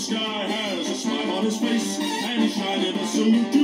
This guy has a smile on his face, and he's shining a salute to